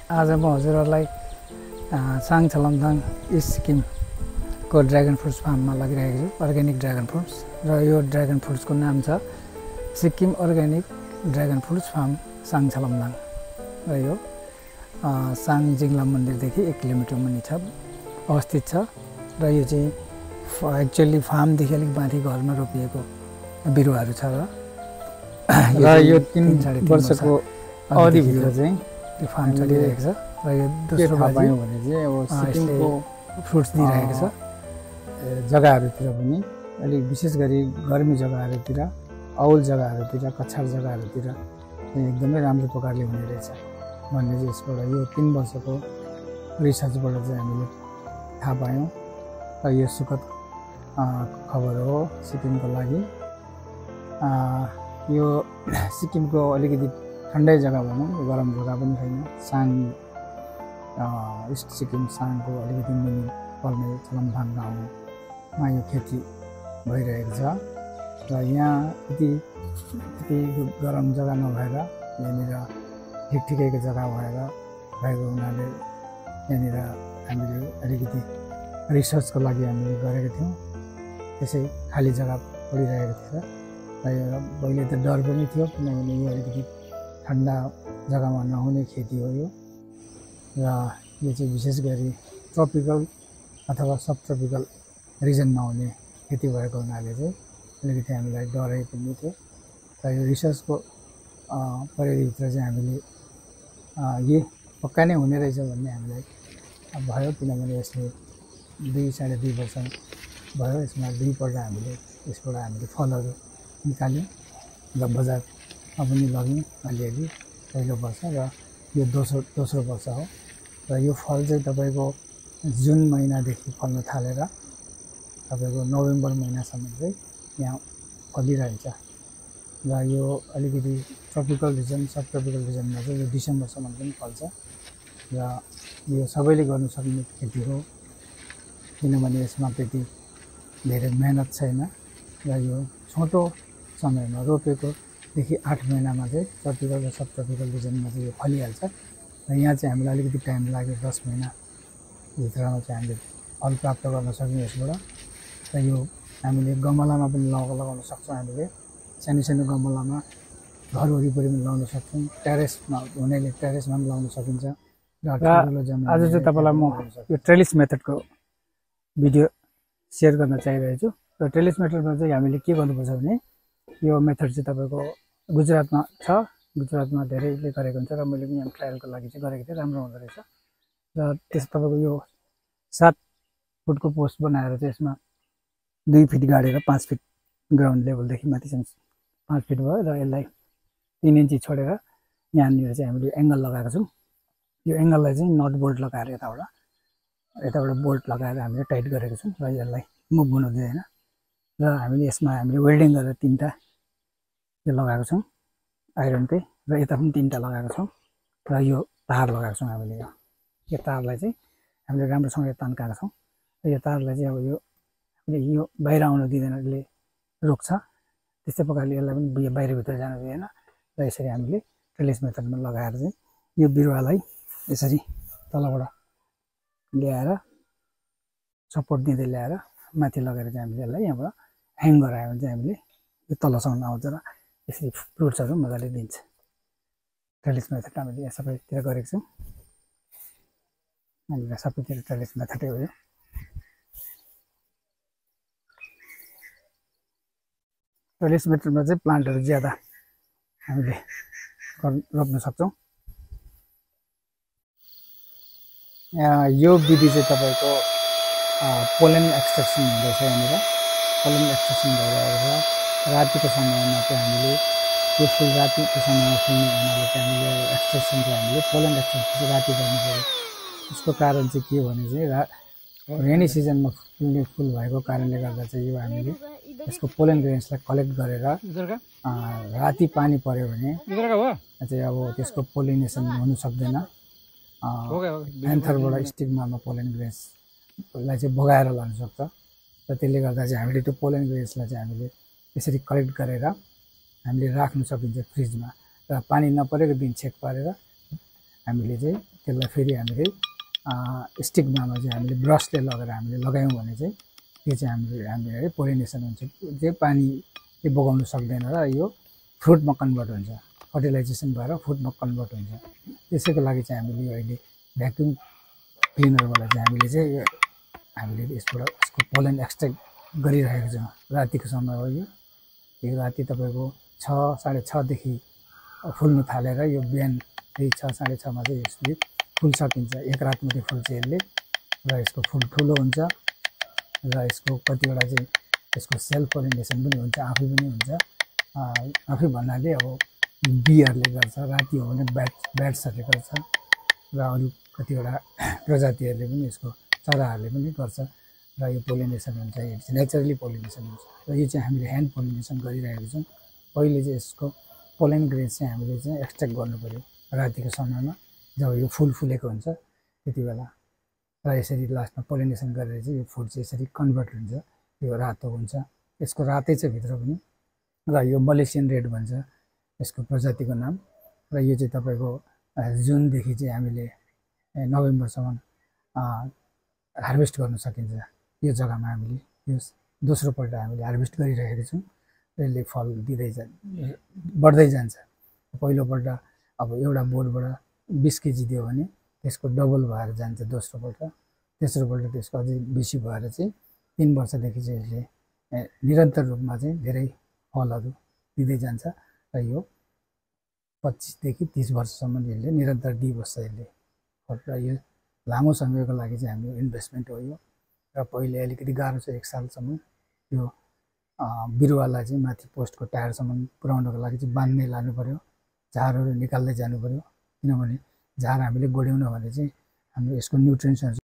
आज म हजुरहरूलाई साङ छलमदाङ इस्ट सिक्किमको ड्र्यागन फ्रुट्स फार्ममा लगिरहेको छु, अर्ग्यानिक ड्र्यागन फ्रुट्स। र यो ड्र्यागन फ्रुट्सको नाम छ Sikkim organic dragon fruits farm Sang Chhalamdang. र यो साङ जिङ्ला मन्दिरदेखि 1 किलोमिटर मुनि छ अवस्थित छ। र यो चाहिँ एक्चुअली फार्मदेखि अलिक माथि घरमा रोपिएको बिरुवाहरू छ। र यो 3 वर्षको अवधिभित्र चाहिँ यो फार्म चलिरहेको छ। र यो दोस्रो भयो भने चाहिँ अब सिक्किमको फ्रुट्स दिइरहेको छ। जग्गाहरूतिर पनि अलिक विशेष गरी गर्मी जग्गाहरूतिर, औल जग्गाहरूतिर, कछाड जग्गाहरूतिर एकदमै राम्रो प्रकारले हुने रहेछ भन्ने चाहिँ यसबाट यो 3 वर्षको रिसर्चबाट चाहिँ हामीले थाहा पायौँ। र यो सुखद खबर हो सिक्किमको लागि। यो सिक्किमको अलिकति ठन्डै जग्गा भनौँ, गरम जग्गा पनि छैन। साङ इस्ट सिक्किम साङको अलिकति मुनि पर्ने छलमदाङ गाउँमा यो खेती भइरहेको छ। र यहाँ त्यति गरम जग्गा नभएर यहाँनिर ठिकठिकैको जग्गा भएको हुनाले यहाँनिर हामीले अलिकति रिसर्चको लागि हामीले गरेको थियौँ। त्यसै खाली जग्गा पडिरहेको थियो। र यो पहिले त डर पनि थियो, किनभने यो अलिकति ठन्डा जग्गामा नहुने खेती हो यो। र यो चाहिँ विशेष गरी ट्रपिकल अथवा सब ट्रपिकल रिजनमा हुने खेती भएको हुनाले चाहिँ अलिकति हामीलाई डरै पनि थियो। र यो रिसर्चको परिधिभित्र चाहिँ हामीले यो पक्का नै हुने रहेछ भन्ने हामीलाई भयो, किनभने यसले 2-2.5 वर्ष भयो। यसमा 2 पल्ट हामीले फलहरू निकाल्यौँ र बजारमा पनि लग्यौँ अलिअलि पहिलो वर्ष, र यो दोस्रो वर्ष हो। र यो फल चाहिँ तपाईँको जुन महिनादेखि फल्न थालेर तपाईँको नोभेम्बर महिनासम्म चाहिँ यहाँ फलिरहन्छ। र यो अलिकति ट्रपिकल रिजन, सब ट्रपिकल रिजनमा चाहिँ यो डिसेम्बरसम्म पनि फल्छ। र यो सबैले गर्नु सक्ने खेती हो, किनभने यसमा त्यति धेरै मेहनत छैन। र यो छोटो समयमा रोपेकोदेखि 8 महिनामा चाहिँ ट्रपिकल र सब ट्रपिकल रिजनमा चाहिँ यो फलिहाल्छ। र यहाँ चाहिँ हामीलाई अलिकति टाइम लाग्यो, 10 महिनाभित्रमा चाहिँ हामीले फल प्राप्त गर्न सक्यौँ यसबाट। र यो हामीले गमलामा पनि लगाउन सक्छौँ। हामीले सानो गमलामा घर वरिपरि पनि लगाउन सक्छौँ। टेरेसमा हुनेले टेरेसमा पनि लगाउन सकिन्छ। र आज चाहिँ तपाईँलाई म यो ट्रेलिस मेथडको भिडियो सेयर गर्न चाहिरहेको छु। र ट्रेलिस मेथडमा चाहिँ हामीले के गर्नुपर्छ भने यो मेथड चाहिँ तपाईँको गुजरातमा छ, गुजरातमा धेरैले गरेको हुन्छ। र मैले पनि यहाँ ट्रायलको लागि चाहिँ गरेको थिएँ, राम्रो हुँदो रहेछ। र त्यस तपाईँको यो 7 फुटको पोस्ट बनाएर चाहिँ यसमा 2 फिट गाडेर 5 फिट ग्राउन्ड लेभलदेखि माथिसम्म 5 फिट भयो। र यसलाई 3 इन्ची छोडेर यहाँनिर चाहिँ हामीले एङ्गल लगाएको छौँ। यो एङ्गललाई चाहिँ नट बोल्ट लगाएर यताबाट बोल्ट लगाएर हामीले टाइट गरेको छौँ। र यसलाई मुभ हुन दिँदैन। र यसमा हामीले वेल्डिङ गरेर 3टा यो लगाएको छौँ आइरनकै, र यता पनि 3टा लगाएको छौँ। र यो तार लगाएको छौँ हामीले। यो तारलाई चाहिँ हामीले राम्रोसँग तन्काएको छौँ। र यो तारलाई चाहिँ अब यो बाहिर आउन दिँदैन, यसले रोक्छ। त्यस्तै प्रकारले यसलाई पनि बाहिरभित्र जान दिँदैन। र यसरी हामीले ट्रेलिस मेथडमा लगाएर चाहिँ यो बिरुवालाई यसरी तलबाट ल्याएर सपोर्ट दिँदै ल्याएर माथि लगेर चाहिँ हामीले यसलाई यहाँबाट ह्याङ गरायो भने चाहिँ हामीले यो तलसम्म आउँछ र यसरी फ्रुट्सहरू मजाले दिन्छ। ट्रेलिस मेथड हामीले यहाँ सबैतिर गरेको छौँ। हामीले सबैतिर ट्रेलिस मेथडै हो यो। ट्रेलिस मेथडमा चाहिँ प्लान्टहरू ज्यादा हामीले रोप्न सक्छौँ। यो विधि चाहिँ तपाईँको पोलेन एक्सट्र्याक्सन हुँदैछ। यहाँनिर पोलेन एक्सट्र्याक्सन भइरहेको छ। रातिको समयमा चाहिँ हामीले यो फुल रातिको समयमा फुल्ने हुनाले चाहिँ हामीले एक्सट्र्याक्सन चाहिँ हामीले पोलेन एक्सट्र्याक्सन चाहिँ राति गर्नु पऱ्यो। यसको कारण चाहिँ के भने चाहिँ रेनी सिजनमा फुल्ने फुल भएको कारणले गर्दा चाहिँ यो हामीले यसको पोलेन ग्रेन्सलाई कलेक्ट गरेर राति पानी पऱ्यो भने चाहिँ अब त्यसको पोलिनेसन हुनु सक्दैन। एन्थरबाट स्टिग्मामा पोलेन ग्रेन्सलाई चाहिँ बगाएर लान सक्छ। र त्यसले गर्दा चाहिँ हामीले त्यो पोलेन ग्रेन्सलाई चाहिँ हामीले यसरी कलेक्ट गरेर हामीले राख्न सकिन्छ फ्रिजमा। र पानी नपरेको दिन चेक पारेर हामीले चाहिँ त्यसलाई फेरि हामीले स्टिकमा चाहिँ हामीले ब्रसले लगेर हामीले लगायौँ भने चाहिँ यो चाहिँ हामीले पोलिनेसन हुन्छ, चाहिँ पानीले बगाउन सक्दैन र यो फ्रुटमा कन्भर्ट हुन्छ, फर्टिलाइजेसन भएर फ्रुटमा कन्भर्ट हुन्छ। त्यसैको लागि चाहिँ हामीले अहिले भ्याक्युम क्लिनरबाट चाहिँ हामीले यसको पोलन एक्सट्र्याक्ट गरिरहेको छौँ। रातिको समय हो यो राति तपाईँको 6 साढे 6 देखि फुल्नु थालेर यो बिहान 6 साढे 6 मा चाहिँ यसले फुल सकिन्छ। एक रात मात्रै फुल्छ यसले र यसको फुल ठुलो हुन्छ र यसको कतिवटा चाहिँ यसको सेल्फ पोलिनेसन पनि हुन्छ, आफै पनि हुन्छ। आफै भन्नाले अब बीहरूले गर्छ, राति हो भने ब्याट्सहरूले गर्छ र अरू कतिवटा प्रजातिहरूले पनि यसको चराहरूले पनि गर्छ र यो पोलिनेसन हुन्छ, यो चाहिँ नेचुरली पोलिनेसन हुन्छ र यो चाहिँ हामीले ह्यान्ड पोलिनेसन गरिरहेको छौँ। पहिले चाहिँ यसको पोलन ग्रेन चाहिँ हामीले चाहिँ एक्सट्र्याक्ट गर्नु पर्यो रातिको समयमा जब यो फुल फुलेको हुन्छ त्यति बेला, र यसरी लास्टमा पोलिनेसन गरेर चाहिँ यो फुल चाहिँ यसरी कन्भर्ट हुन्छ, यो रातो हुन्छ। यसको रातै छ भित्र पनि र यो मलेसियन रेड भन्छ यसको प्रजातिको नाम र यो चाहिँ तपाईँको जुनदेखि चाहिँ हामीले नोभेम्बरसम्म हार्भेस्ट गर्न सकिन्छ। यो जग्गामा हामीले यो दोस्रोपल्ट हामीले हार्भेस्ट गरिरहेको छौँ। यसले फल बढ्दै जान्छ। पहिलोपल्ट अब एउटा बोटबाट 20 केजी दियो भने त्यसको डबल भएर जान्छ दोस्रोपल्ट, तेस्रोपल्ट त्यसको अझै बेसी भएर चाहिँ 3 वर्षदेखि चाहिँ यसले निरन्तर रूपमा चाहिँ धेरै फलहरू दिँदै जान्छ र यो 25 देखि 30 वर्षसम्म यसले निरन्तर दिइबस्छ यसले। र यो लामो समयको लागि चाहिँ हाम्रो इन्भेस्टमेन्ट हो यो र पहिले अलिकति गाह्रो छ 1 सालसम्म यो बिरुवालाई चाहिँ माथि पोस्टको टायरसम्म पुर्याउनको लागि चाहिँ बाँध्नै लानु पर्यो, झारहरू निकाल्दै जानु पर्यो, किनभने झार हामीले गोड्यौन भने चाहिँ हाम्रो यसको न्युट्रिएन्ट्सहरू